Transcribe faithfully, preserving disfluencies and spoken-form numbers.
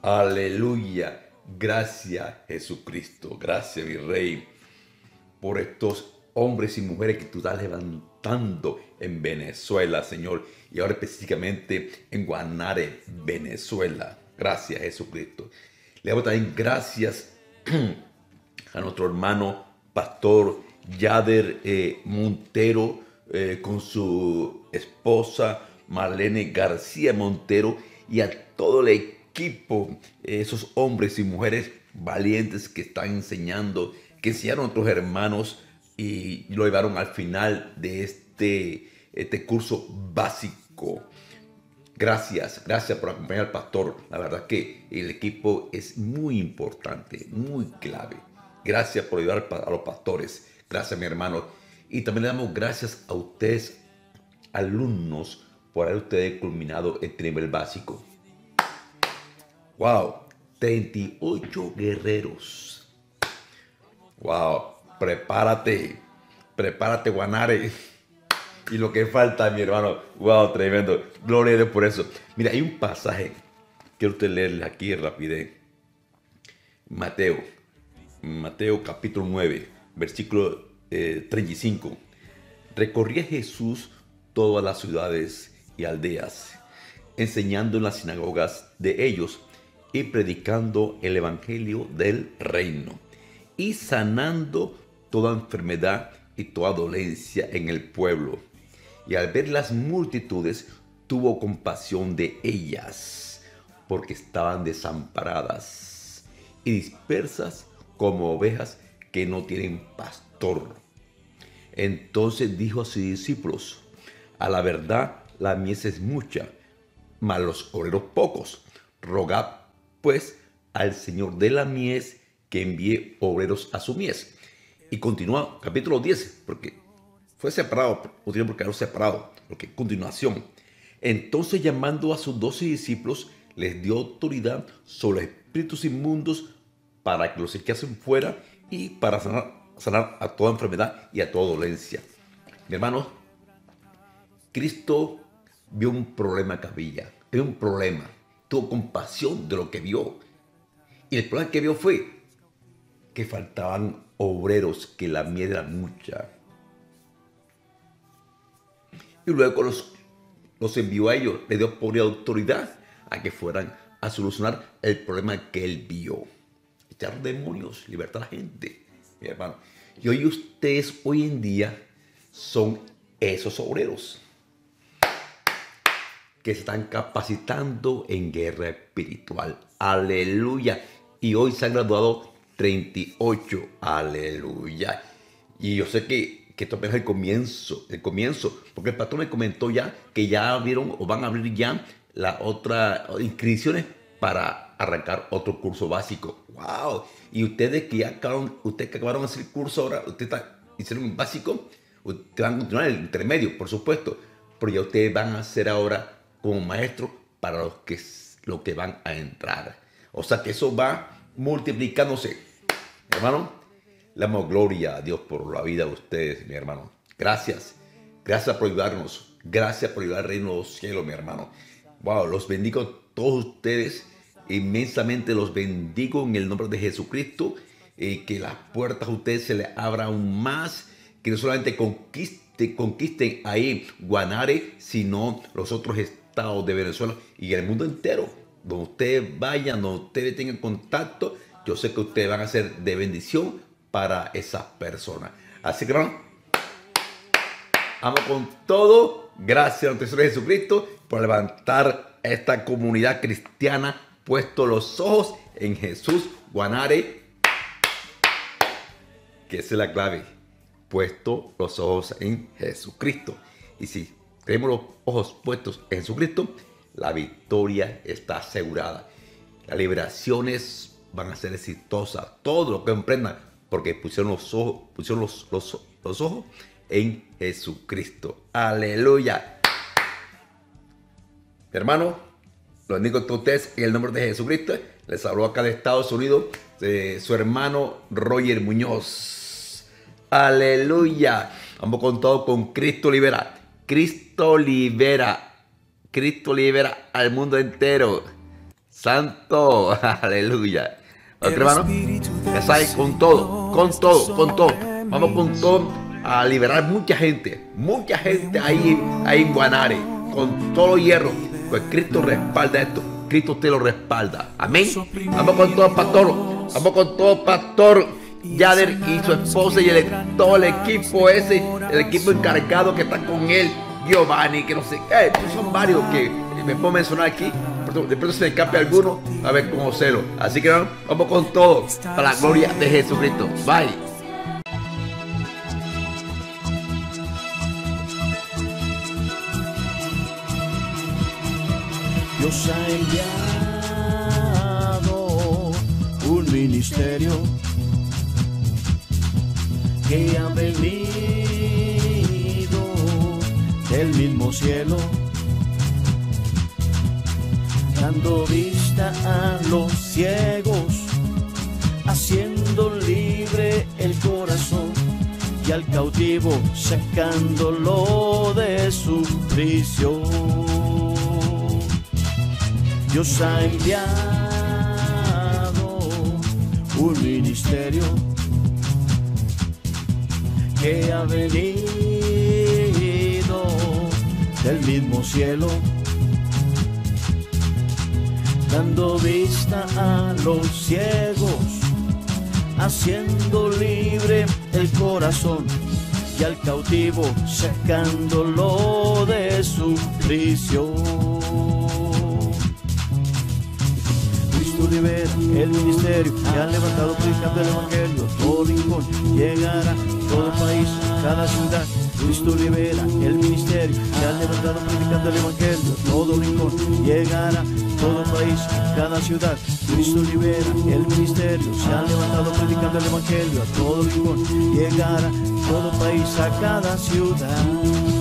Aleluya. Gracias, Jesucristo. Gracias, mi Rey, por estos hombres y mujeres que tú estás levantando en Venezuela, Señor. Y ahora específicamente en Guanare, Venezuela. Gracias, Jesucristo. Le damos también gracias a nuestro hermano pastor Yader eh, Montero eh, con su esposa Marlene García Montero y a todo el equipo, eh, esos hombres y mujeres valientes que están enseñando, que enseñaron a otros hermanos y lo llevaron al final de este, este curso básico. Gracias, gracias por acompañar al pastor. La verdad que el equipo es muy importante, muy clave. Gracias por ayudar a los pastores. Gracias, mi hermano. Y también le damos gracias a ustedes, alumnos, por haber ustedes culminado este nivel básico. Wow, treinta y ocho guerreros. Wow, prepárate, prepárate, Guanare. Y lo que falta, mi hermano, wow, tremendo. Gloria a Dios por eso. Mira, hay un pasaje, quiero usted leerle aquí rapidez. Mateo, Mateo capítulo nueve, versículo eh, treinta y cinco. Recorría Jesús todas las ciudades y aldeas, enseñando en las sinagogas de ellos y predicando el evangelio del reino y sanando toda enfermedad y toda dolencia en el pueblo. Y al ver las multitudes, tuvo compasión de ellas, porque estaban desamparadas y dispersas como ovejas que no tienen pastor. Entonces dijo a sus discípulos: a la verdad, la mies es mucha, mas los obreros pocos. Rogad, pues, al Señor de la mies que envíe obreros a su mies. Y continúa capítulo diez, porque fue separado, o tiene por qué haber separado, porque continuación. Entonces, llamando a sus doce discípulos, les dio autoridad sobre espíritus inmundos para que los echasen fuera y para sanar, sanar a toda enfermedad y a toda dolencia. Mi hermano, Cristo vio un problema que había, vio un problema, tuvo compasión de lo que vio. Y el problema que vio fue que faltaban obreros, que la mies era mucha. Y luego los, los envió a ellos, le dio por autoridad a que fueran a solucionar el problema que él vio. Echar demonios, libertar a la gente, mi hermano. Y hoy ustedes, hoy en día, son esos obreros que se están capacitando en guerra espiritual. Aleluya. Y hoy se han graduado treinta y ocho. Aleluya. Y yo sé que, que esto apenas es el comienzo, el comienzo, porque el pastor me comentó ya que ya abrieron o van a abrir ya la otra inscripciones para arrancar otro curso básico. ¡Wow! Y ustedes que ya acabaron, ustedes que acabaron de hacer el curso ahora, ustedes está, hicieron un básico, ustedes van a continuar el intermedio, por supuesto, pero ya ustedes van a ser ahora como maestros para los que, los que van a entrar. O sea que eso va multiplicándose. Hermano, le damos gloria a Dios por la vida de ustedes, mi hermano. Gracias. Gracias por ayudarnos. Gracias por ayudar al reino de los cielos, mi hermano. Wow, los bendigo a todos ustedes. Inmensamente los bendigo en el nombre de Jesucristo. Eh, que las puertas a ustedes se les abran aún más. Que no solamente conquiste, conquisten ahí Guanare, sino los otros estados de Venezuela y el mundo entero. Donde ustedes vayan, donde ustedes tengan contacto, yo sé que ustedes van a ser de bendición para esas personas. Así que, hermano, amo con todo. Gracias a nuestro Señor Jesucristo por levantar esta comunidad cristiana, puesto los ojos en Jesús, Guanare, que esa es la clave. Puesto los ojos en Jesucristo. Y si tenemos los ojos puestos en Jesucristo, la victoria está asegurada. Las liberaciones van a ser exitosas. Todo lo que emprendan, porque pusieron los ojos, pusieron los, los, los ojos en Jesucristo. Aleluya. Hermano, lo bendigo a ustedes en el nombre de Jesucristo. Les habló acá de Estados Unidos de su hermano Roger Muñoz. Aleluya. Vamos con todo con Cristo libera. Cristo libera. Cristo libera al mundo entero. Santo, aleluya. Ok, hermano, ya sabes, con todo, con todo, con todo. Vamos con todo a liberar mucha gente, mucha gente ahí, ahí en Guanare, con todo hierro. Pues Cristo respalda esto, Cristo te lo respalda. Amén. Vamos con todo, pastor. Vamos con todo, pastor Yader y su esposa y el, todo el equipo ese, el equipo encargado que está con él, Giovanni, que no sé qué, pues son varios que me puedo mencionar aquí. De pronto se me escape alguno, a ver cómo celo. Así que vamos, vamos con todo para la gloria de Jesucristo. Bye. Dios ha enviado un ministerio que ha venido del mismo cielo, dando vista a los ciegos, haciendo libre el corazón, y al cautivo sacándolo de su prisión. Dios ha enviado un ministerio que ha venido del mismo cielo, dando vista a los ciegos, haciendo libre el corazón, y al cautivo sacándolo de su prisión. Cristo libera el ministerio que ha levantado predicando el evangelio, todo rincón llegará, todo país, cada ciudad. Cristo libera el ministerio que ha levantado predicando el evangelio, todo rincón llegará, todo país, cada ciudad. Cristo libera el ministerio, se ha levantado predicando el evangelio, a todo rincón llegará, todo país, a cada ciudad.